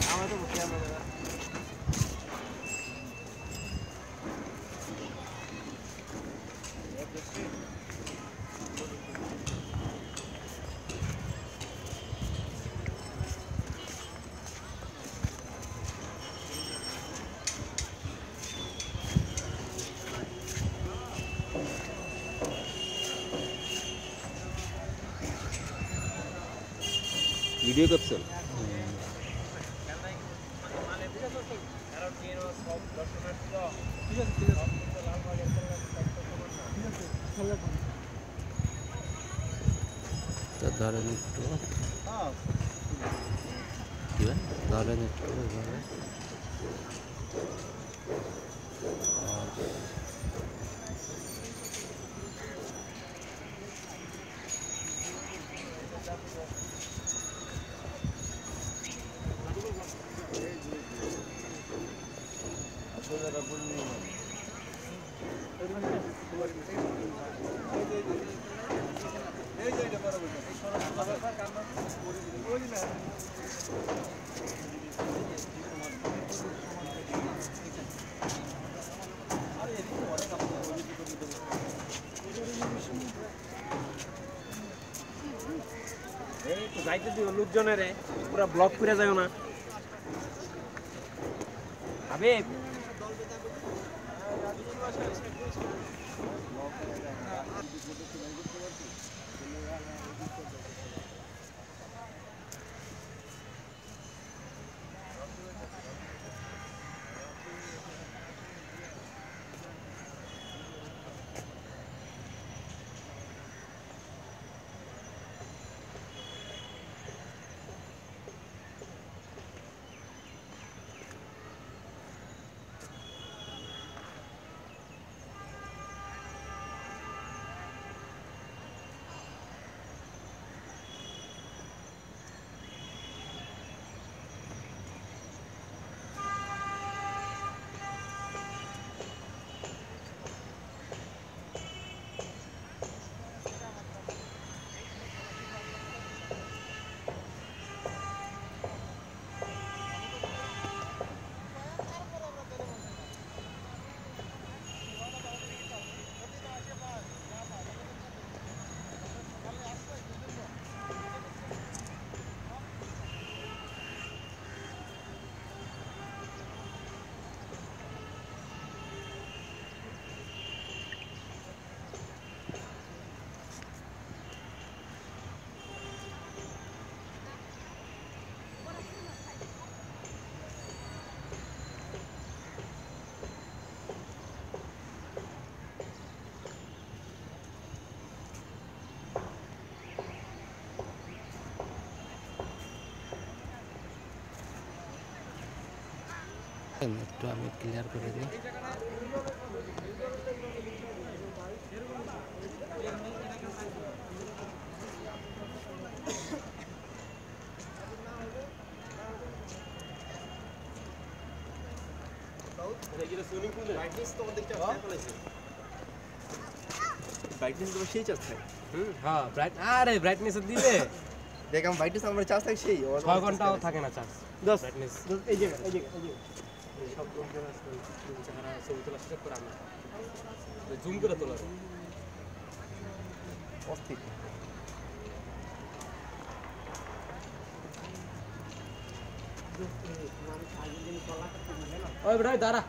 video করছেন ধরেন একটু ধরেন একটু যাইতে দিও লোকজনের পুরো ব্লক করে যাও না হাবিব একটু আমি ক্লিয়ার করে দিই ব্রাইটনেস তো সেই চার্জ থাকে হ্যাঁ আরে ব্রাইটনেস দিলে দেখ আমি ব্রাইটনেস আমার চার্জ থাকে সেই 6 ঘন্টাও থাকে না চার্জ 10 ব্রাইটনেস এই জায়গা সব লোকজন আসলে চেহারা ছবি তোলা শেষ করে আমরা জুম করে তোলা অস্থির ওই ভাই দাঁড়া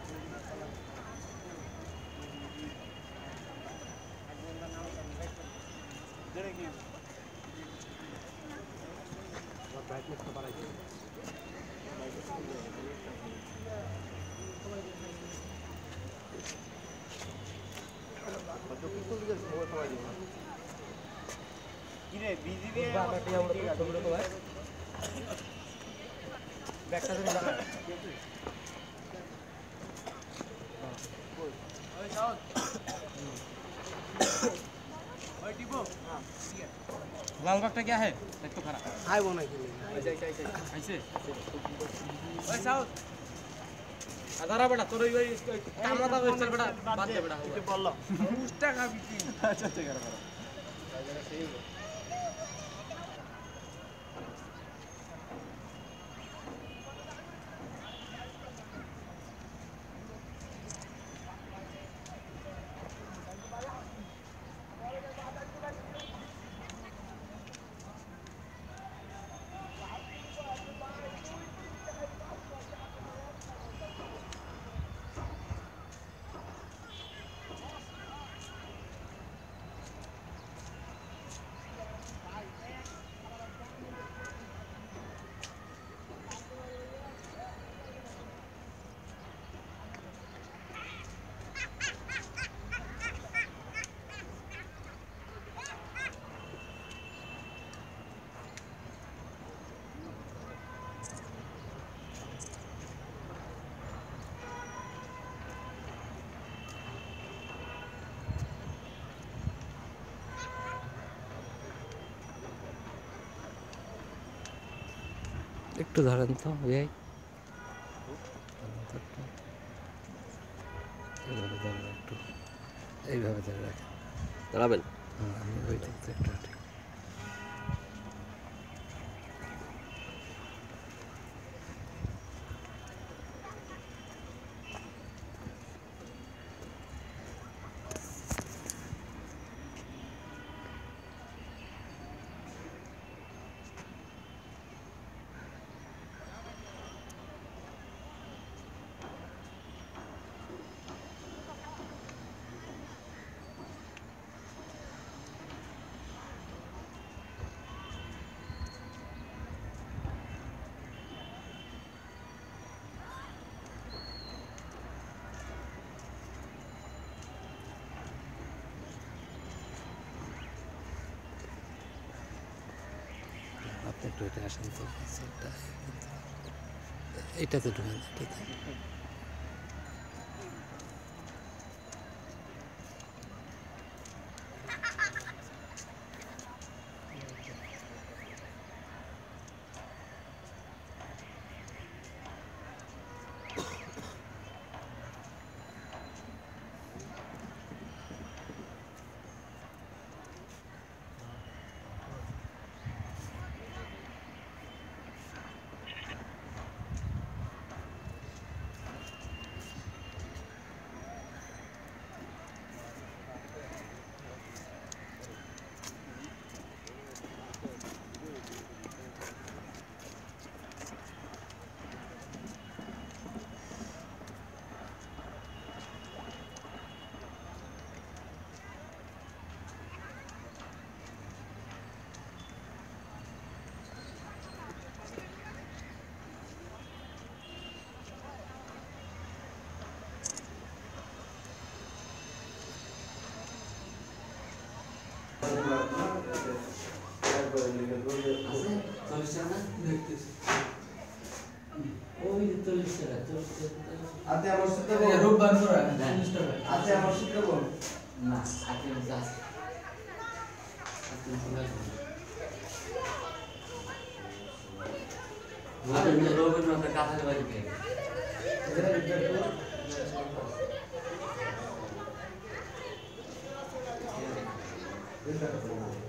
ব্রাইটনেস তো বাড়াই কিরে বিজি রে বাবাটি আমরা তো ছোট ভাই ব্যাগটা ধরে লাগা ওই সাউথ ওই টিপো हां ठीक है लालबाग का क्या है देख तो खरा आए वो ना के ऐसे ओए साउथ আদারা বেটা তোর ওই কামড়াটা ওই চল বেটা বাদ দে বেটা একটু বললো উষ্টা খাবি কি আচ্ছা আচ্ছা করা সেই একটু ধরেন তো ভাই এইভাবে ধরেন একটু এইভাবে ধরে রাখেন দাঁড়াবেন হ্যাঁ আমি ওই দিক থেকে একটু হাঁটি আপনি একটু এটা আসেন তো এইটাতে ঢুকেন এটাতে আতে আমার সাথে রূপবান করা আতে আমার সাথে বল না আজকে যাস রবীন্দ্রনাথের কাছাকাছি বাড়ি